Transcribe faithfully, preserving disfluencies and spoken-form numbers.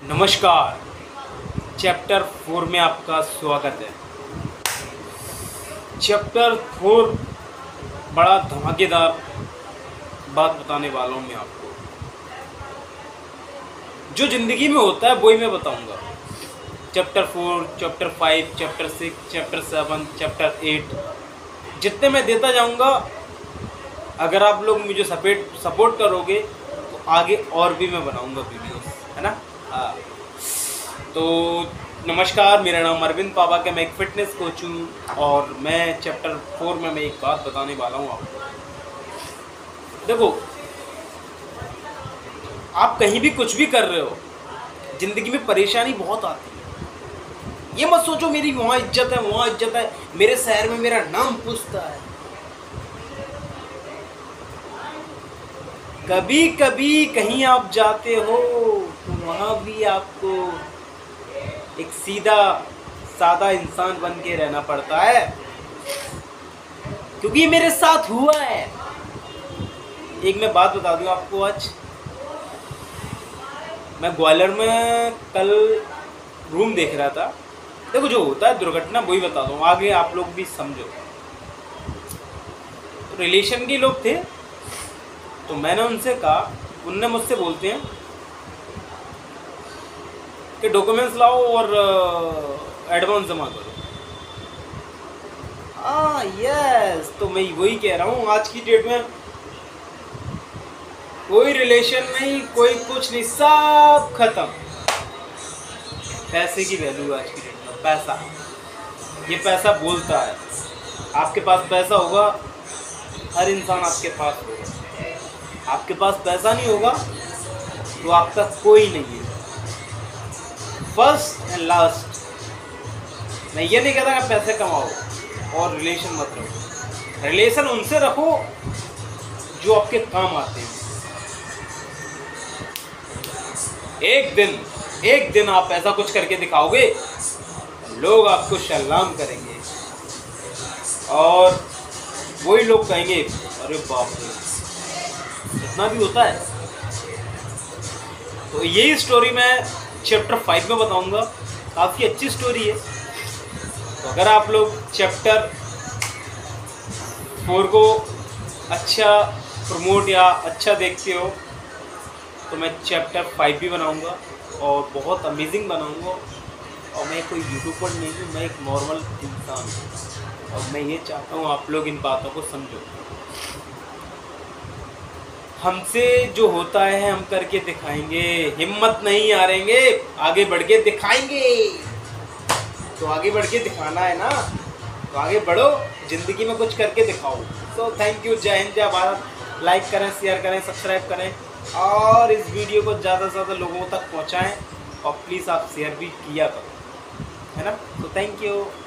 नमस्कार। Chapter four में आपका स्वागत है। चैप्टर फोर बड़ा धमाकेदार बात बताने वाला हूँ मैं आपको। जो ज़िंदगी में होता है वही मैं बताऊँगा। Chapter four, chapter five, chapter six, chapter seven, chapter eight, जितने मैं देता जाऊँगा, अगर आप लोग मुझे सपोर्ट सपोर्ट करोगे तो आगे और भी मैं बनाऊँगा वीडियोस, है ना। हाँ, तो नमस्कार, मेरा नाम अरविंद पावाक है। मैं एक फिटनेस कोच हूँ और मैं चैप्टर फोर में मैं एक बात बताने वाला हूँ आपको। देखो, आप कहीं भी कुछ भी कर रहे हो, ज़िंदगी में परेशानी बहुत आती है। ये मत सोचो मेरी वहाँ इज्जत है, वहाँ इज्जत है, मेरे शहर में मेरा नाम पूछता है। कभी कभी कहीं आप जाते हो तो वहाँ भी आपको एक सीधा सादा इंसान बन के रहना पड़ता है, क्योंकि ये मेरे साथ हुआ है। एक मैं बात बता दूं आपको। आज मैं ग्वालियर में कल रूम देख रहा था। देखो, जो होता है दुर्घटना वही बता दूं, आगे आप लोग भी समझो। तो रिलेशन के लोग थे, तो मैंने उनसे कहा, उनने मुझसे बोलते हैं कि डॉक्यूमेंट्स लाओ और एडवांस जमा करो। हाँ यस, तो मैं वही कह रहा हूँ। आज की डेट में कोई रिलेशन नहीं, कोई कुछ नहीं, सब खत्म। पैसे की वैल्यू आज की डेट में, पैसा, ये पैसा बोलता है। आपके पास पैसा होगा, हर इंसान आपके पास होगा। आपके पास पैसा नहीं होगा तो आपका कोई नहीं है। फर्स्ट एंड लास्ट, मैं ये नहीं कहता कि पैसे कमाओ और रिलेशन मत रखो। रिलेशन उनसे रखो जो आपके काम आते हैं। एक दिन एक दिन आप ऐसा कुछ करके दिखाओगे, लोग आपको सलाम करेंगे और वही लोग कहेंगे, अरे बाप रे, इतना भी होता है। तो यही स्टोरी मैं चैप्टर फाइव में बताऊंगा। काफ़ी अच्छी स्टोरी है। तो अगर आप लोग चैप्टर फोर को अच्छा प्रमोट या अच्छा देखते हो तो मैं चैप्टर फाइव भी बनाऊंगा और बहुत अमेजिंग बनाऊंगा। और मैं कोई यूट्यूबर नहीं हूँ, मैं एक नॉर्मल इंसान हूँ और मैं ये चाहता हूँ आप लोग इन बातों को समझो। हमसे जो होता है हम करके दिखाएंगे, हिम्मत नहीं हारेंगे, आगे बढ़ के दिखाएंगे। तो आगे बढ़ के दिखाना है ना, तो आगे बढ़ो, ज़िंदगी में कुछ करके दिखाओ। So thank you. जय हिंद, जय भारत। लाइक करें, शेयर करें, सब्सक्राइब करें और इस वीडियो को ज़्यादा से ज़्यादा लोगों तक पहुँचाएँ और प्लीज़ आप शेयर भी किया करो, है ना। तो थैंक यू।